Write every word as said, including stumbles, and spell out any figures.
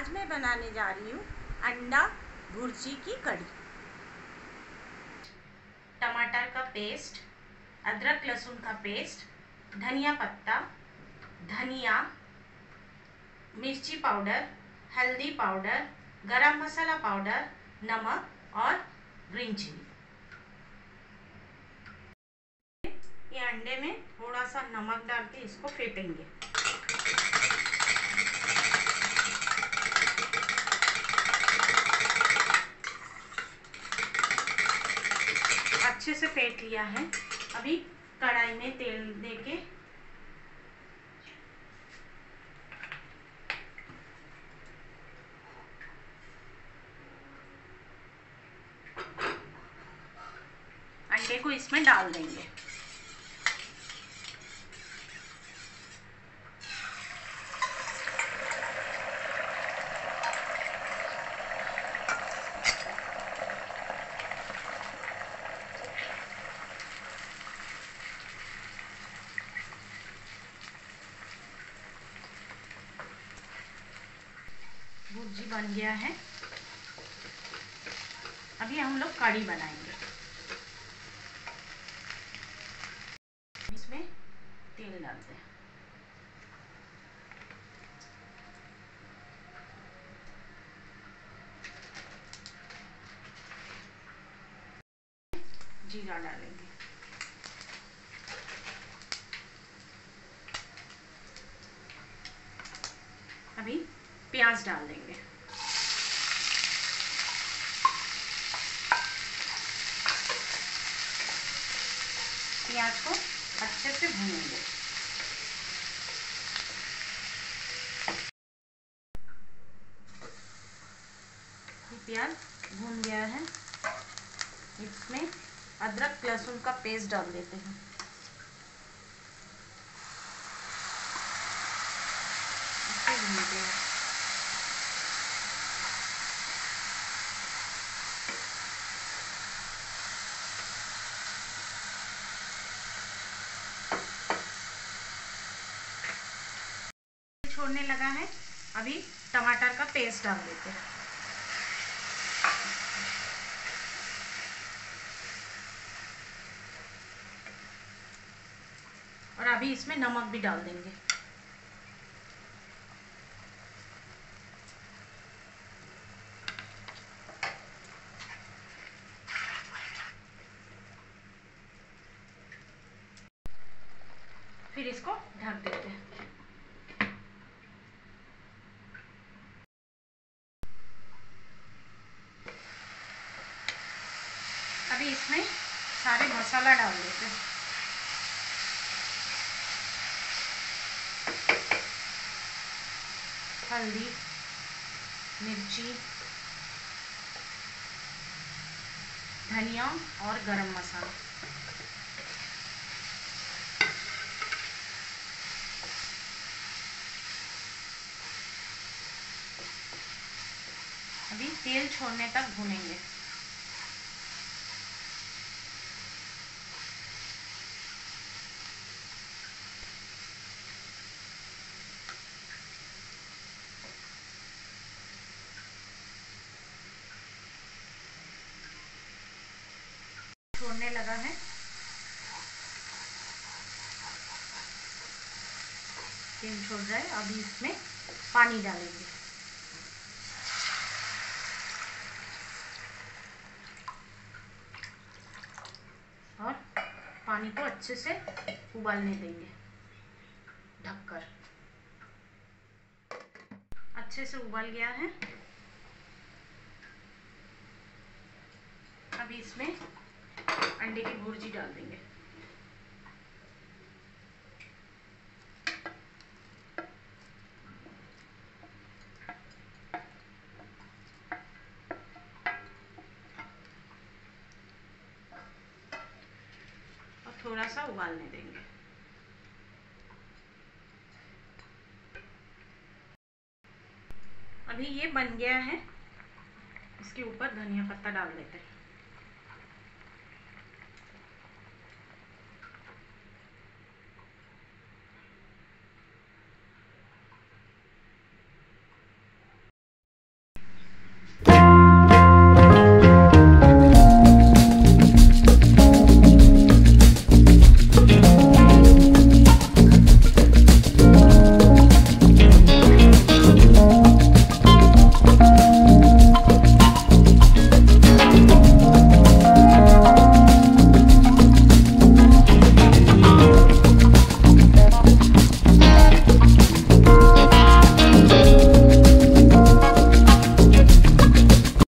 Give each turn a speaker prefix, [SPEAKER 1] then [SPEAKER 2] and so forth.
[SPEAKER 1] आज मैं बनाने जा रही हूँ अंडा भुर्जी की कढ़ी। टमाटर का पेस्ट, अदरक लहसुन का पेस्ट, धनिया पत्ता, धनिया, मिर्ची पाउडर, हल्दी पाउडर, गरम मसाला पाउडर, नमक और ग्रीन चिली। ये अंडे में थोड़ा सा नमक डाल के इसको फेंटेंगे। अच्छे से फेंट लिया है। अभी कढ़ाई में तेल देके अंडे को इसमें डाल देंगे। भुर्जी बन गया है। अभी हम लोग कढ़ी बनाएंगे। इसमें तेल डालते हैं। जीरा डालेंगे। अभी प्याज डाल देंगे। प्याज को अच्छे से भूनेंगे। प्याज भून गया है। इसमें अदरक लहसुन का पेस्ट डाल देते हैं। इसे भूनते हैं। छोड़ने लगा है। अभी टमाटर का पेस्ट डाल देते हैं। और अभी इसमें नमक भी डाल देंगे। फिर इसको ढक देते हैं। अभी इसमें सारे मसाला डाल देते हैं। हल्दी, मिर्ची, धनिया और गरम मसाला। अभी तेल छोड़ने तक भूनेंगे। छोड़ने लगा है। तेल छोड़ रहा है। अभी इसमें पानी डालेंगे। और पानी को अच्छे से उबालने देंगे ढककर। अच्छे से उबाल गया है। अभी इसमें अंडे की भुर्जी डाल देंगे। और थोड़ा सा उबालने देंगे। अभी ये बन गया है। इसके ऊपर धनिया पत्ता डाल देते हैं।